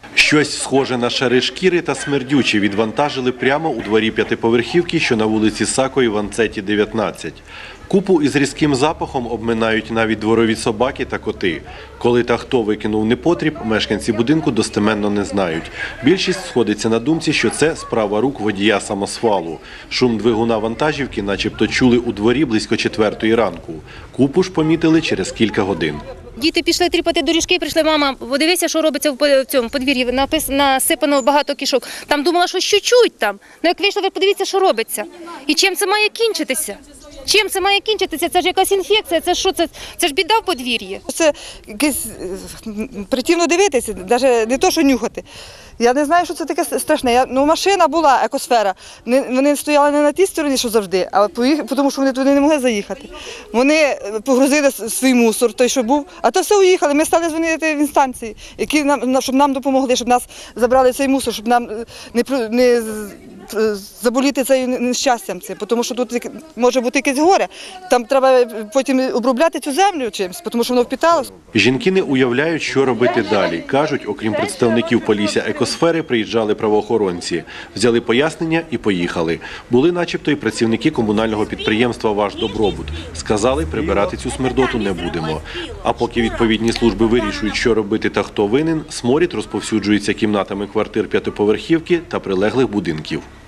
Щось схоже на шари шкіри та смердюче відвантажили прямо у дворі п'ятиповерхівки, що на вулиці Сако, Іванцеті, 19. Купу із різким запахом обминають навіть дворові собаки та коти. Коли та хто викинув непотріб, мешканці будинку достеменно не знають. Більшість сходиться на думці, що це справа рук водія самосвалу. Шум двигуна вантажівки начебто чули у дворі близько 4-ї ранку. Купу ж помітили через кілька годин. Діти пішли тріпати доріжки, прийшли, мама, подивися, що робиться в цьому подвір'ї, насипано багато кішок. Там думала, що чуть-чуть там. Ну як вийшла, ви подивіться, що робиться. І чим це має кінчитися? Чим це має кінчитися? Це ж якась інфекція, це що? Це ж біда в подвір'ї. Це якесь притивно дивитися, навіть не то, що нюхати. Я не знаю, що це таке страшне. Машина була, екосфера. Вони стояли не на тій стороні, що завжди, а тому що вони туди не могли заїхати. Вони погрузили свій мусор, той, що був, а то все уїхали. Ми стали дзвонити в інстанції, щоб нам допомогли, щоб нас забрали цей мусор, щоб нам не заболіти цим нещастям, тому що тут може бути якесь горе. Там треба потім обробляти цю землю чимось, тому що воно впіталося. Жінки не уявляють, що робити далі. Кажуть, окрім представників Полісся екосфери, приїжджали правоохоронці. Взяли пояснення і поїхали. Були начебто і працівники комунального підприємства «Ваш добробут». Сказали, прибирати цю смердоту не будемо. А поки відповідні служби вирішують, що робити та хто винен, сморід розповсюджується кімнатами квартир п'ятиповерхівки та прилеглих будинків.